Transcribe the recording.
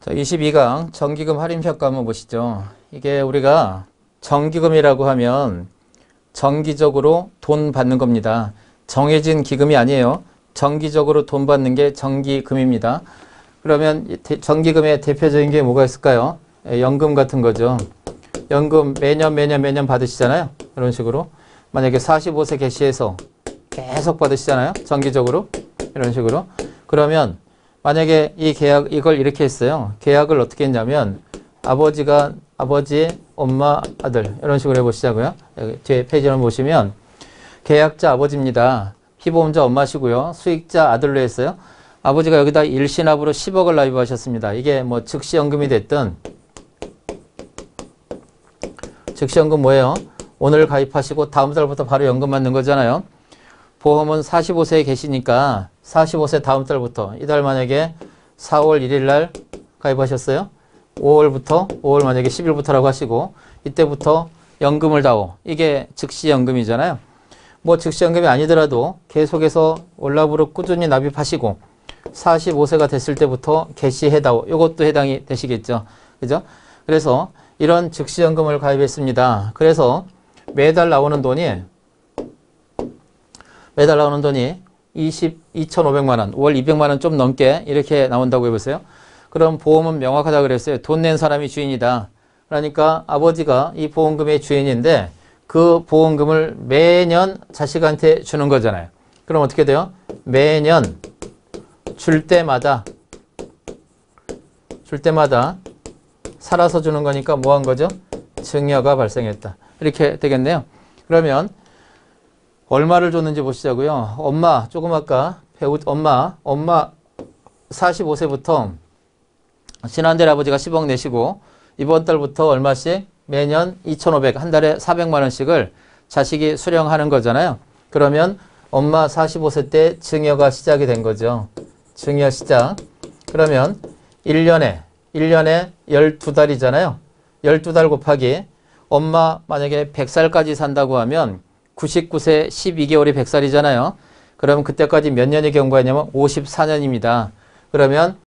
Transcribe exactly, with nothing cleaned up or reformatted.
자, 이십이 강 정기금 할인 효과 한번 보시죠. 이게 우리가 정기금이라고 하면 정기적으로 돈 받는 겁니다. 정해진 기금이 아니에요. 정기적으로 돈 받는 게 정기금입니다. 그러면 정기금의 대표적인 게 뭐가 있을까요? 연금 같은 거죠. 연금 매년 매년 매년 받으시잖아요. 이런 식으로. 만약에 사십오 세 개시해서 계속 받으시잖아요. 정기적으로. 이런 식으로. 그러면 만약에 이 계약, 이걸 이렇게 했어요. 계약을 어떻게 했냐면 아버지가, 아버지, 엄마, 아들 이런 식으로 해보시자고요. 여기 뒤에 페이지를 보시면 계약자 아버지입니다. 피보험자 엄마시고요. 수익자 아들로 했어요. 아버지가 여기다 일시납으로 십억을 납입하셨습니다. 이게 뭐 즉시연금이 됐든 즉시연금 뭐예요? 오늘 가입하시고 다음 달부터 바로 연금 받는 거잖아요. 보험은 사십오 세에 계시니까 사십오 세 다음 달부터 이달 만약에 사월 일일 날 가입하셨어요. 오월부터 오월 만약에 십일부터라고 하시고 이때부터 연금을 다오. 이게 즉시연금이잖아요. 뭐 즉시연금이 아니더라도 계속해서 월납으로 꾸준히 납입하시고 사십오 세가 됐을 때부터 개시해다오. 이것도 해당이 되시겠죠. 그죠? 그래서 이런 즉시연금을 가입했습니다. 그래서 매달 나오는 돈이 매달 나오는 돈이 이천오백만 원, 월 이백만 원 좀 넘게 이렇게 나온다고 해보세요. 그럼 보험은 명확하다 그랬어요. 돈 낸 사람이 주인이다. 그러니까 아버지가 이 보험금의 주인인데 그 보험금을 매년 자식한테 주는 거잖아요. 그럼 어떻게 돼요? 매년 줄 때마다 줄 때마다 살아서 주는 거니까 뭐 한 거죠? 증여가 발생했다. 이렇게 되겠네요. 그러면 얼마를 줬는지 보시자고요. 엄마, 조금 아까 배우 엄마, 엄마 사십오 세부터 지난달 아버지가 십억 내시고 이번 달부터 얼마씩 매년 이천오백, 한 달에 사백만 원씩을 자식이 수령하는 거잖아요. 그러면 엄마 사십오 세 때 증여가 시작이 된 거죠. 증여 시작. 그러면 일 년에 일 년에 열두 달이잖아요. 열두 달 곱하기 엄마 만약에 백 살까지 산다고 하면 구십구 세 십이 개월이 백 살이잖아요. 그럼 그때까지 몇 년이 경과했냐면 오십사 년입니다. 그러면